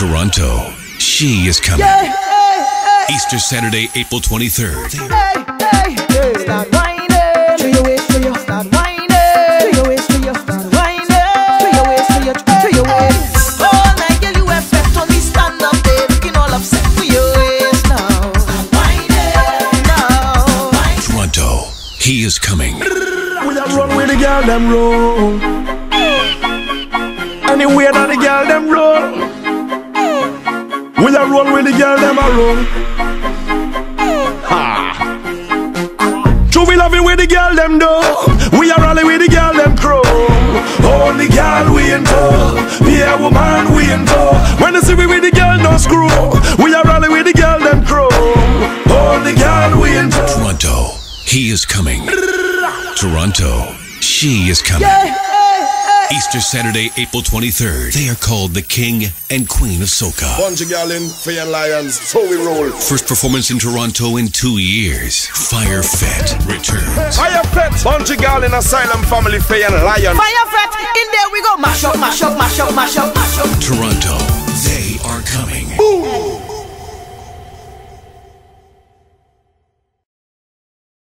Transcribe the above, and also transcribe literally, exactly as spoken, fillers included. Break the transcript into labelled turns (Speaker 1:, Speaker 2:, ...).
Speaker 1: Toronto, she is coming.
Speaker 2: Yeah, hey, hey.
Speaker 1: Easter Saturday, April twenty-third.
Speaker 2: Hey, hey, hey. Start whining. To your waist, to your start whining. To your waist, to your start whining. To your waist, to your, to your waist. All night, girl, you expect only stand up there, looking all upset for your waist now. Start whining now.
Speaker 1: Toronto, he is coming.
Speaker 3: We a run with the girl them roll. Anywhere that the girl them roll. We a roll with the girl them a roll. Ha. True we love it with the girl them do. We a rally with the girl them crow. Only girl we in tow. Be a woman we in tow. When you see we with the girl no screw. We a rally with the girl them crow. Only girl we in tow.
Speaker 1: Toronto, he is coming. Toronto, she is coming.
Speaker 2: Yeah, hey, hey.
Speaker 1: Easter Saturday, April twenty-third. They are called the King and Queen of Soca.
Speaker 4: BUNJI, GARLIN, F A Y-ANN, LYONS, so we roll.
Speaker 1: First performance in Toronto in two years. FETE returns.
Speaker 4: FETE, BUNJI, GARLIN, Asylum Family, F A Y-ANN, LYONS.
Speaker 2: Fire FETE, in there we go. Mash up, mash up, mash up, mash up, mash up.
Speaker 1: Toronto, they are coming.
Speaker 4: Boom.